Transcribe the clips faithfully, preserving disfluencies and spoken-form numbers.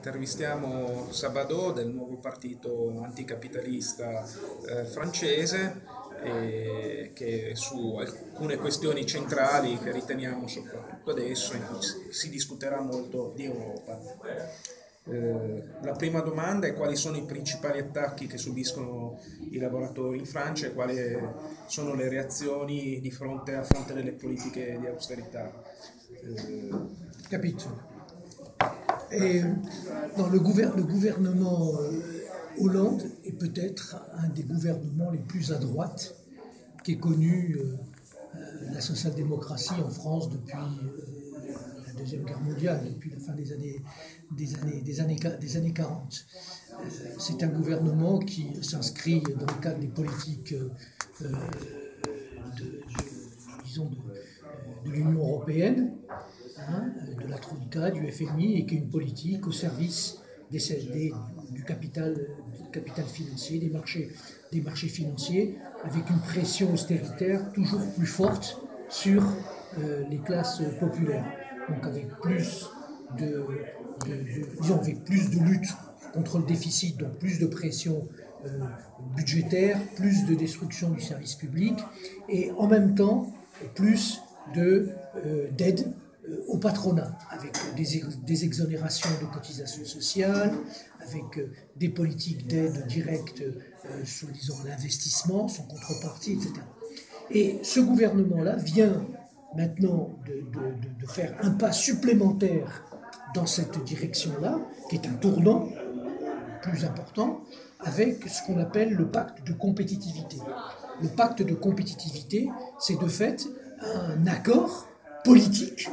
intervistiamo Sabadò del nuovo partito anticapitalista eh, francese eh, che su alcune questioni centrali che riteniamo soprattutto adesso in cui si discuterà molto di Europa. Eh, la prima domanda è: quali sono i principali attacchi che subiscono i lavoratori in Francia e quali sono le reazioni di fronte a fronte delle politiche di austerità? Eh... Capito. Et, non, le, gouver le gouvernement Hollande est peut-être un des gouvernements les plus à droite qu'ait connu euh, la social-démocratie en France depuis euh, la Deuxième Guerre mondiale, depuis la fin des années, des années, des années, des années quarante. Euh, C'est un gouvernement qui s'inscrit dans le cadre des politiques euh, de, de, disons de, de l'Union européenne, hein, de la Troïka, du F M I, et qui est une politique au service des, des, du, capital, du capital financier, des marchés, des marchés financiers, avec une pression austéritaire toujours plus forte sur euh, les classes populaires. Donc avec plus de, de, de, disons, avec plus de lutte contre le déficit, donc plus de pression euh, budgétaire, plus de destruction du service public, et en même temps plus de, euh, d'aide euh, au patronat, avec des, ex des exonérations de cotisations sociales, avec euh, des politiques d'aide directe, euh, soi-disant à l'investissement, sans contrepartie, et cetera. Et ce gouvernement-là vient maintenant de, de, de faire un pas supplémentaire dans cette direction-là, qui est un tournant plus important, avec ce qu'on appelle le pacte de compétitivité. Le pacte de compétitivité, c'est de fait un accord politique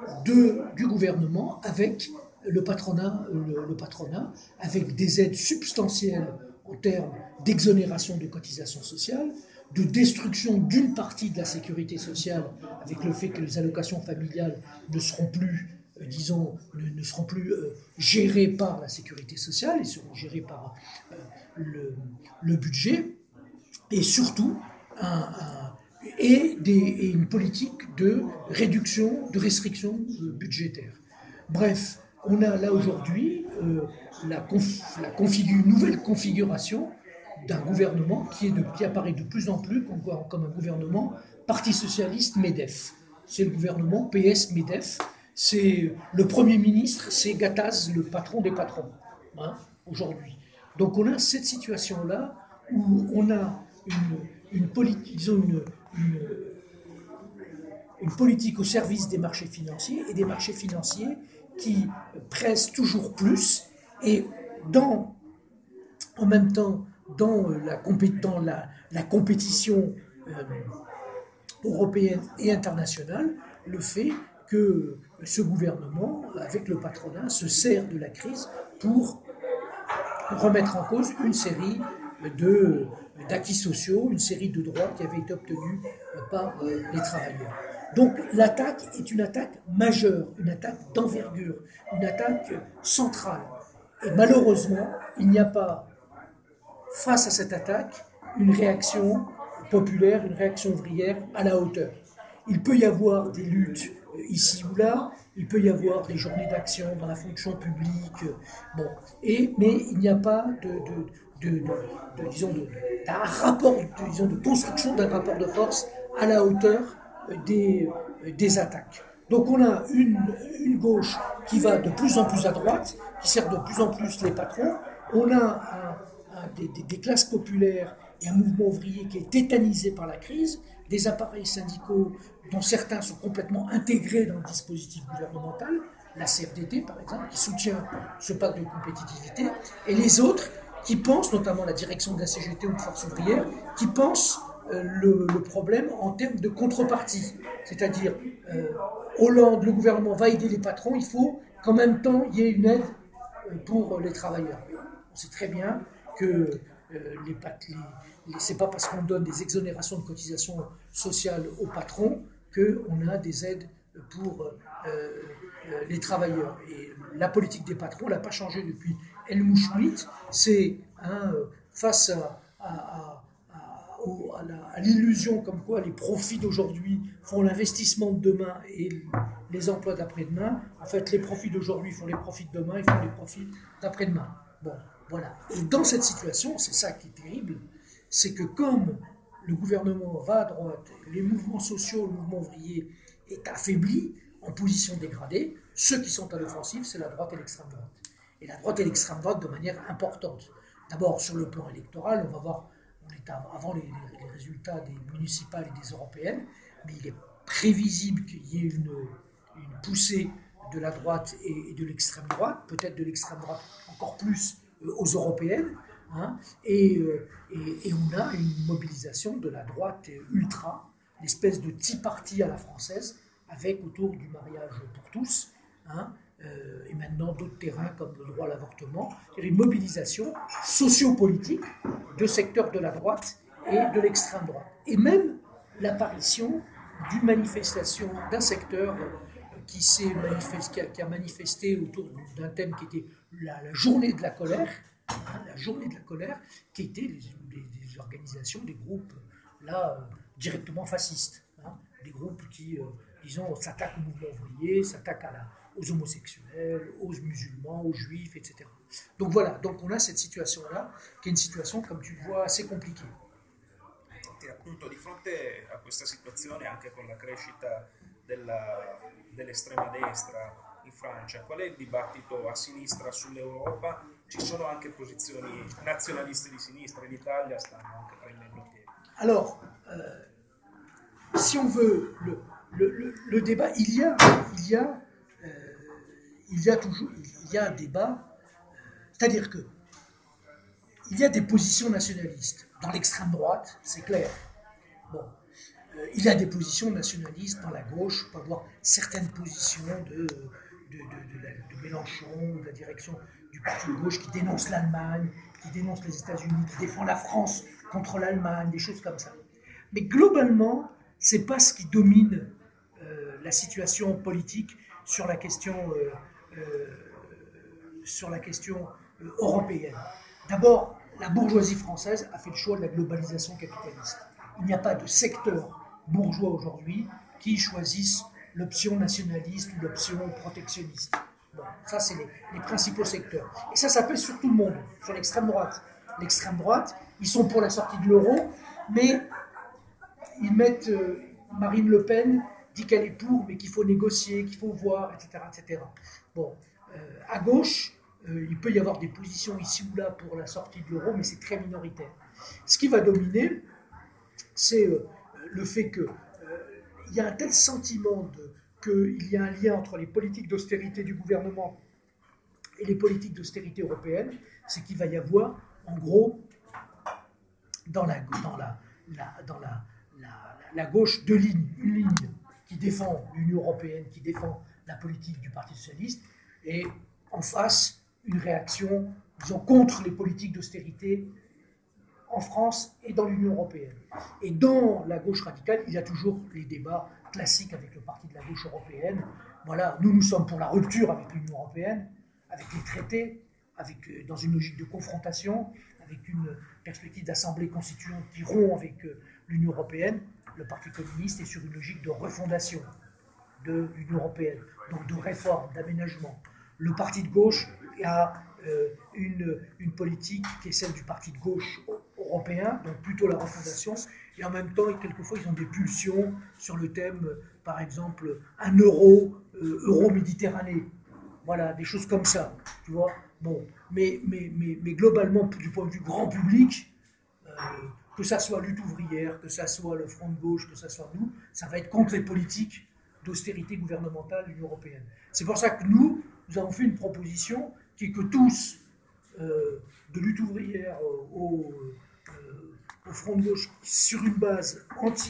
de, du gouvernement avec le patronat, le, le patronat, avec des aides substantielles en termes d'exonération de cotisations sociales, de destruction d'une partie de la sécurité sociale, avec le fait que les allocations familiales ne seront plus, euh, disons, ne, ne seront plus euh, gérées par la sécurité sociale, et seront gérées par euh, le, le budget, et surtout un, un, et, des, et une politique de réduction, de restriction euh, budgétaire. Bref, on a là aujourd'hui euh, la, conf, la configure, une nouvelle configuration d'un gouvernement qui, est de, qui apparaît de plus en plus comme, comme un gouvernement Parti Socialiste MEDEF. C'est le gouvernement P S MEDEF. C'est le Premier ministre, c'est Gattaz, le patron des patrons, hein, aujourd'hui. Donc on a cette situation-là où on a une, une, politique, disons une, une, une politique au service des marchés financiers, et des marchés financiers qui pressent toujours plus, et dans, en même temps, dans la, dans la, la compétition euh, européenne et internationale, le fait que ce gouvernement, avec le patronat, se sert de la crise pour remettre en cause une série d'acquis sociaux, une série de droits qui avaient été obtenus par euh, les travailleurs. Donc l'attaque est une attaque majeure, une attaque d'envergure, une attaque centrale. Et malheureusement, il n'y a pas, face à cette attaque, une réaction populaire, une réaction ouvrière à la hauteur. Il peut y avoir des luttes ici ou là, il peut y avoir des journées d'action dans la fonction publique, bon, et, mais il n'y a pas de, de, de, de, de, disons de, d'un rapport, de, disons, de construction d'un rapport de force à la hauteur des, des attaques. Donc on a une, une gauche qui va de plus en plus à droite, qui sert de plus en plus les patrons, on a un, un, des, des, des classes populaires et un mouvement ouvrier qui est tétanisé par la crise, des appareils syndicaux dont certains sont complètement intégrés dans le dispositif gouvernemental, la C F D T par exemple, qui soutient ce pacte de compétitivité, et les autres qui pensent, notamment la direction de la C G T ou de Force ouvrière, qui pensent euh, le, le problème en termes de contrepartie. C'est-à-dire, euh, Hollande, le gouvernement va aider les patrons, il faut qu'en même temps il y ait une aide pour les travailleurs. On sait très bien que euh, les, les, les, c'est pas parce qu'on donne des exonérations de cotisations sociales aux patrons qu'on a des aides pour euh, euh, les travailleurs. Et la politique des patrons n'a pas changé depuis Helmut Schmidt. C'est hein, face à, à, à, à l'illusion comme quoi les profits d'aujourd'hui font l'investissement de demain et les emplois d'après-demain, en fait, les profits d'aujourd'hui font les profits de demain, ils font les profits d'après-demain. Bon, voilà. Et dans cette situation, c'est ça qui est terrible, c'est que comme le gouvernement va à droite, les mouvements sociaux, le mouvement ouvrier est affaibli, en position dégradée, ceux qui sont à l'offensive, c'est la droite et l'extrême droite. Et la droite et l'extrême droite de manière importante. D'abord, sur le plan électoral, on va voir, on est avant les, les, les résultats des municipales et des européennes, mais il est prévisible qu'il y ait une, une poussée de la droite et, et de l'extrême droite, peut-être de l'extrême droite encore plus euh, aux européennes, hein, et, euh, et, et on a une mobilisation de la droite ultra, une espèce de tea party à la française, avec autour du mariage pour tous, hein, euh, et maintenant d'autres terrains comme le droit à l'avortement, une mobilisation sociopolitique de secteurs de la droite et de l'extrême droite. Et même l'apparition d'une manifestation d'un secteur qui, s'est manifesté, qui, a, qui a manifesté autour d'un thème qui était la, la journée de la colère, hein, la journée de la colère, qui était des, des, des organisations, des groupes là euh, directement fascistes, hein, des groupes qui, euh, disons, s'attaquent au mouvement ouvrier, s'attaquent à la, aux homosexuels, aux musulmans, aux juifs, et cetera. Donc voilà, donc on a cette situation-là, qui est une situation, comme tu le vois, assez compliquée. E appunto di fronte a questa situazione, anche con la crescita della, dell'estrema destra in Francia, qual è il dibattito a sinistra sull'Europa? Ci sono anche posizioni nazionaliste di sinistra, in Italia stanno anche prendendo piede. Alors, euh, si on veut le, le, le, le débat, il y a, il y a, euh, il y a toujours, il y a un débat, euh, c'est-à-dire que il y a des positions nationalistes. Dans l'extrême droite, c'est clair. Bon, euh, il y a des positions nationalistes dans la gauche. On peut avoir certaines positions de, de, de, de, la, de Mélenchon, de la direction du parti de gauche qui dénonce l'Allemagne, qui dénonce les États-Unis, qui défend la France contre l'Allemagne, des choses comme ça. Mais globalement, c'est pas ce qui domine euh, la situation politique sur la question, euh, euh, sur la question euh, européenne. D'abord, la bourgeoisie française a fait le choix de la globalisation capitaliste. Il n'y a pas de secteur bourgeois aujourd'hui qui choisisse l'option nationaliste ou l'option protectionniste. Bon, ça, c'est les, les principaux secteurs. Et ça, ça pèse sur tout le monde, sur l'extrême droite. L'extrême droite, ils sont pour la sortie de l'euro, mais ils mettent... Euh, Marine Le Pen dit qu'elle est pour, mais qu'il faut négocier, qu'il faut voir, et cetera, et cetera. Bon, euh, à gauche, euh, il peut y avoir des positions ici ou là pour la sortie de l'euro, mais c'est très minoritaire. Ce qui va dominer, c'est euh, le fait qu'il euh, y a un tel sentiment qu'il y a un lien entre les politiques d'austérité du gouvernement et les politiques d'austérité européennes, c'est qu'il va y avoir, en gros, dans la, dans la, la, dans la, la, la gauche, deux lignes. Une ligne qui défend l'Union européenne, qui défend la politique du Parti socialiste, et en face, une réaction, disons, contre les politiques d'austérité en France et dans l'Union européenne. Et dans la gauche radicale, il y a toujours les débats classiques avec le parti de la gauche européenne. Voilà, nous, nous sommes pour la rupture avec l'Union européenne, avec les traités, avec, dans une logique de confrontation, avec une perspective d'assemblée constituante qui rompt avec l'Union européenne. Le Parti communiste est sur une logique de refondation de l'Union européenne, donc de réforme, d'aménagement. Le parti de gauche a euh, une, une politique qui est celle du parti de gauche européen, donc plutôt la refondation, et en même temps, quelquefois, ils ont des pulsions sur le thème, euh, par exemple, un euro, euh, euro-méditerranée. Voilà, des choses comme ça, tu vois. Bon, mais, mais, mais, mais globalement, du point de vue grand public, euh, que ça soit lutte ouvrière, que ça soit le Front de gauche, que ça soit nous, ça va être contre les politiques d'austérité gouvernementale de l'Union européenne. C'est pour ça que nous, nous avons fait une proposition qui est que tous, euh, de lutte ouvrière au, euh, au Front de gauche, sur une base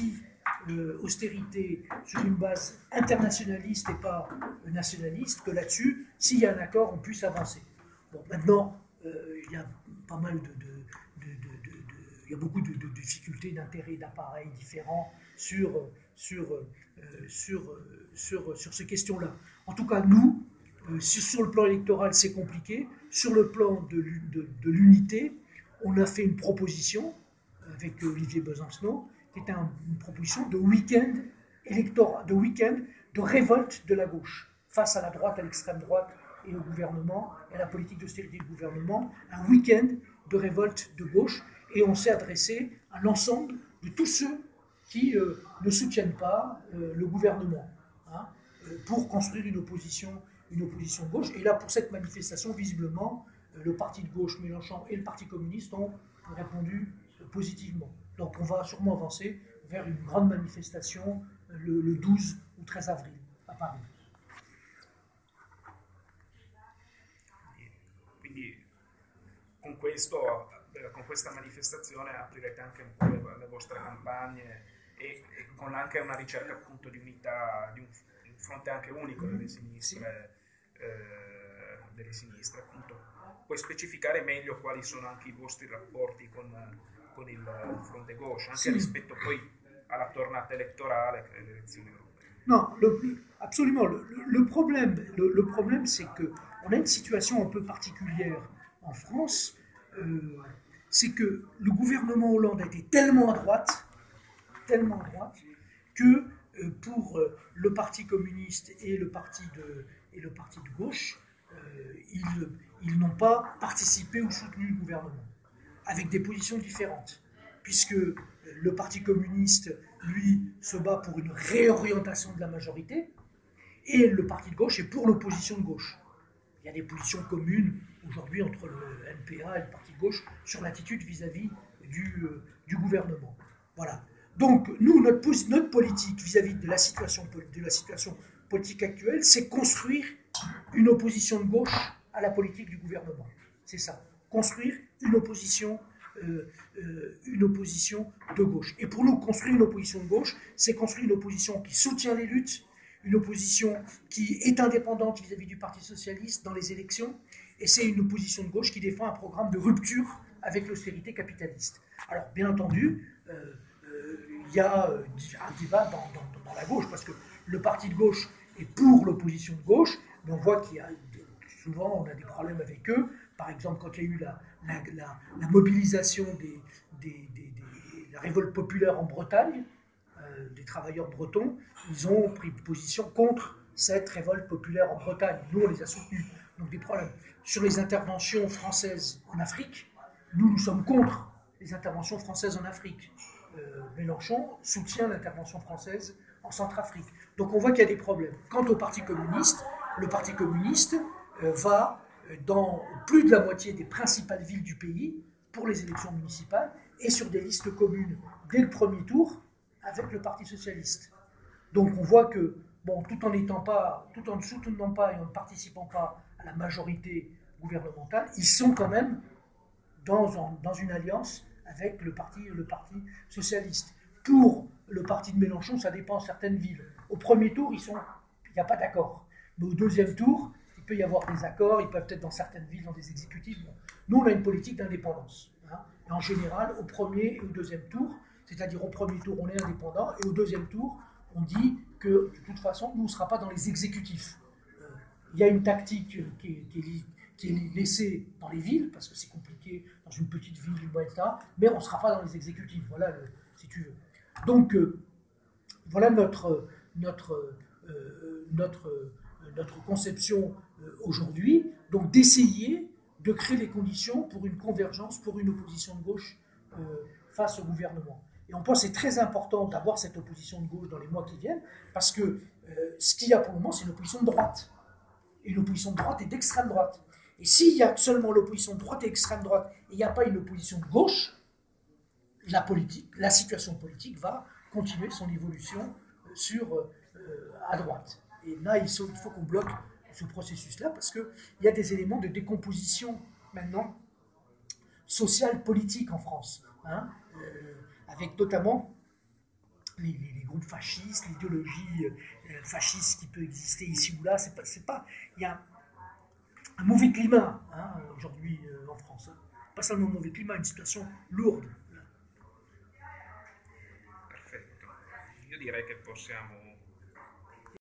anti-austérité, euh, sur une base internationaliste et pas nationaliste, que là-dessus, s'il y a un accord, on puisse avancer. Bon, maintenant, euh, il y a pas mal de... de, de, de, de, de il y a beaucoup de, de, de difficultés, d'intérêts, d'appareils différents sur, sur, euh, sur, euh, sur, sur ces questions-là. En tout cas, nous, euh, sur, sur le plan électoral, c'est compliqué. Sur le plan de, de, de l'unité, on a fait une proposition avec Olivier Besancenot, qui était un, une proposition de week-end électoral, de week-end de révolte de la gauche face à la droite, à l'extrême droite et au gouvernement, et à la politique d'austérité du gouvernement, un week-end de révolte de gauche, et on s'est adressé à l'ensemble de tous ceux qui euh, ne soutiennent pas euh, le gouvernement, hein, euh, pour construire une opposition, une opposition de gauche. Et là, pour cette manifestation, visiblement, euh, le parti de gauche, Mélenchon, et le Parti communiste ont répondu euh, positivement. Donc on va sûrement avancer vers une grande manifestation euh, le, le douze ou treize avril à Paris. Quindi con, questo, con questa manifestazione aprirete anche un po' le, le vostre campagne e, e con anche una ricerca appunto di unità, di un, un fronte anche unico delle sinistre, sì. eh, delle sinistre appunto. Puoi specificare meglio quali sono anche i vostri rapporti con, con il, il fronte gauche, anche sì. rispetto poi alla tornata électorale che è le elezioni europee? Non, le, absolument. Le, le problème, le, le problème c'est qu'on a une situation un peu particulière en France, euh, c'est que le gouvernement Hollande a été tellement à droite, tellement à droite, que euh, pour euh, le Parti communiste et le parti de, et le parti de gauche, euh, ils, ils n'ont pas participé ou soutenu le gouvernement, avec des positions différentes, puisque euh, le Parti communiste, lui, se bat pour une réorientation de la majorité, et le Parti de gauche est pour l'opposition de gauche. Il y a des positions communes aujourd'hui entre le N P A et le Parti de gauche sur l'attitude vis-à-vis du, euh, du gouvernement. Voilà. Donc, nous, notre, notre politique vis-à-vis de la situation, de la situation politique actuelle, c'est construire une opposition de gauche à la politique du gouvernement. C'est ça. Construire une opposition, euh, euh, une opposition de gauche. Et pour nous, construire une opposition de gauche, c'est construire une opposition qui soutient les luttes, une opposition qui est indépendante vis-à-vis du Parti socialiste dans les élections, et c'est une opposition de gauche qui défend un programme de rupture avec l'austérité capitaliste. Alors, bien entendu, euh, euh, il y a euh, un débat dans, dans, dans la gauche, parce que le Parti de gauche est pour l'opposition de gauche, mais on voit qu'il y a souvent, on a des problèmes avec eux. Par exemple, quand il y a eu la, la, la, la mobilisation des, des, des, des la révolte populaire en Bretagne, euh, des travailleurs bretons, ils ont pris position contre cette révolte populaire en Bretagne. Nous, on les a soutenus. Donc des problèmes. Sur les interventions françaises en Afrique, nous, nous sommes contre les interventions françaises en Afrique. Euh, Mélenchon soutient l'intervention française en Centrafrique. Donc on voit qu'il y a des problèmes. Quant au Parti communiste, le Parti communiste euh, va dans plus de la moitié des principales villes du pays pour les élections municipales et sur des listes communes dès le premier tour avec le Parti socialiste. Donc on voit que, bon, tout en n'étant pas, tout en ne soutenant pas et en ne participant pas à la majorité gouvernementale, ils sont quand même dans, dans une alliance avec le parti, le parti socialiste. Pour le parti de Mélenchon, ça dépend de certaines villes. Au premier tour, ils sont, il n'y a pas d'accord. Mais au deuxième tour, il peut y avoir des accords, ils peuvent être dans certaines villes, dans des exécutifs. Bon. Nous, on a une politique d'indépendance. Hein. Et en général, au premier et au deuxième tour, c'est-à-dire au premier tour, on est indépendant, et au deuxième tour, on dit que, de toute façon, nous, on ne sera pas dans les exécutifs. Euh, il y a une tactique qui est, qui, est, qui est laissée dans les villes, parce que c'est compliqué, dans une petite ville, et cetera, mais on ne sera pas dans les exécutifs, voilà, le, si tu veux. Donc, euh, voilà notre, notre, euh, notre, euh, notre conception euh, aujourd'hui, donc d'essayer de créer les conditions pour une convergence, pour une opposition de gauche euh, face au gouvernement. Et on pense que c'est très important d'avoir cette opposition de gauche dans les mois qui viennent, parce que euh, ce qu'il y a pour le moment, c'est une opposition de droite. Et une opposition de droite et d'extrême droite. Et s'il y a seulement l'opposition de droite et extrême droite, et il n'y a pas une opposition de gauche, la, politique, la situation politique va continuer son évolution sur, euh, à droite. Et là, il faut, il faut qu'on bloque ce processus-là, parce qu'il y a des éléments de décomposition maintenant sociale, politique en France. Hein, euh, avec notamment les, les, les groupes fascistes, l'idéologie euh, fasciste qui peut exister ici ou là. C'est pas, c'est pas, il y a un mauvais climat hein, aujourd'hui euh, en France. Hein. Pas seulement un mauvais climat, une situation lourde. Perfetto. Io direi che possiamo